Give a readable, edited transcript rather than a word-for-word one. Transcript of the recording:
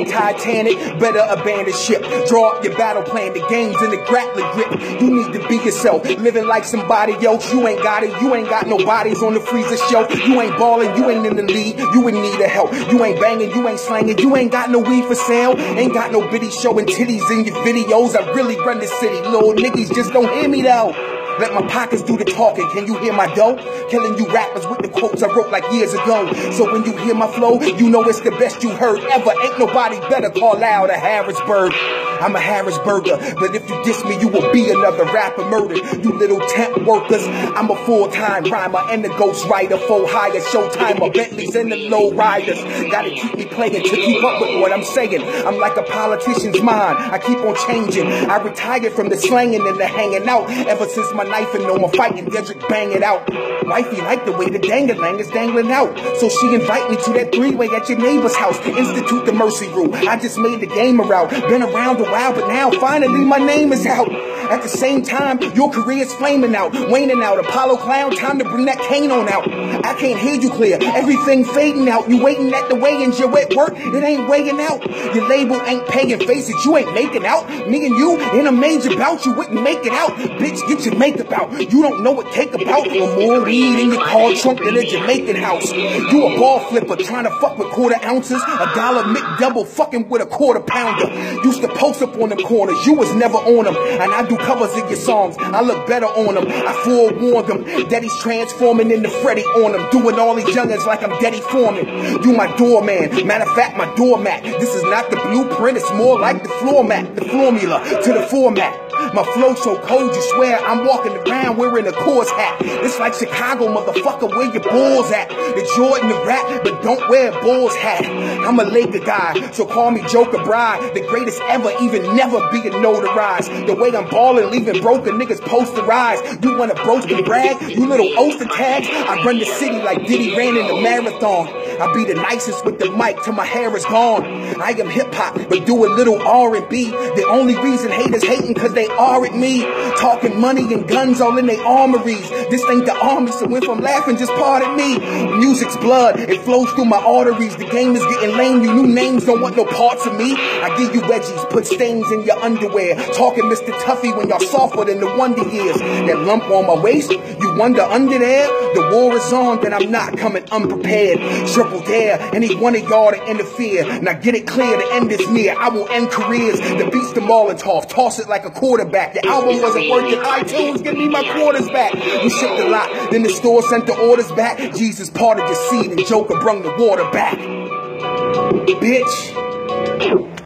Titanic, better abandon ship. Draw up your battle plan, the game's in the grappling grip. You need to be yourself, living like somebody else. You ain't got it, you ain't got no bodies on the freezer shelf. You ain't balling, you ain't in the league, you in need of help. You ain't banging, you ain't slanging, you ain't got no weed for sale. Ain't got no bitty showing titties in your videos. I really run the city, little niggas just don't hear me though. Let my pockets do the talking, can you hear my dough? Killing you rappers with the quotes I wrote like years ago. So when you hear my flow, you know it's the best you heard ever. Ain't nobody better call out a Harrisburg. I'm a Harrisburger, but if you diss me, you will be another rapper murdered. You little temp workers, I'm a full-time rhymer and a ghostwriter. Full hire, showtime, Bentleys and the low riders. Gotta keep me playing to keep up with what I'm saying. I'm like a politician's mind, I keep on changing. I retired from the slanging and the hanging out. Ever since my knife and no more fighting, Dedrick bang it out. Wifey like the way the dang-a-lang is dangling out. So she invite me to that three-way at your neighbor's house. Institute the mercy rule. I just made the game around. Been around a while, but now finally my name is out. At the same time, your career's flaming out, waning out. Apollo Clown, time to bring that cane on out. I can't hear you clear, everything fading out. You waiting at the weigh-ins, you're at work, it ain't weighing out. Your label ain't paying, face it, you ain't making out. Me and you, in a major bout, you wouldn't make it out. Bitch, get your makeup out, you don't know what cake about. No more weed in your car trunk than a Jamaican house. You a ball flipper, trying to fuck with quarter ounces. $1 McDouble, fucking with a quarter pounder. Used to post up on the corners, you was never on them. And I do covers of your songs, I look better on them. I forewarned them that he's transforming into Freddy on them. Doing all these youngins like I'm Daddy Foreman. You my doorman, matter of fact my doormat. This is not the blueprint, it's more like the floor mat. The formula to the format. My flow so cold you swear I'm walking around wearing a Coors hat. It's like Chicago, motherfucker, where your balls at? The Jordan the rap, but don't wear a Bulls hat. I'm a Laker guy, so call me Joker Bride. The greatest ever, even never being notarized. The way I'm balling, leaving broken niggas posterized. You wanna boast and brag, you little Oster tags? I run the city like Diddy ran in the marathon. I be the nicest with the mic till my hair is gone. I am hip-hop, but do a little R&B. The only reason haters hating cause they are at me. Talking money and guns all in their armories. This ain't the army, so if I'm laughing, just pardon me. Music's blood, it flows through my arteries. The game is getting lame, you new names don't want no parts of me. I give you wedgies, put stains in your underwear. Talking Mr. Tuffy when y'all softer than the Wonder Years. That lump on my waist, you wonder under there? The war is on, then I'm not coming unprepared. Triple dare, any one of y'all to interfere. Now get it clear, the end is near. I will end careers. The beats the Molotov, toss it like a quarterback. The album wasn't working, iTunes, give me my quarters back. We shipped a lot, then the store sent the orders back. Jesus parted the seed and Joker brung the water back. Bitch.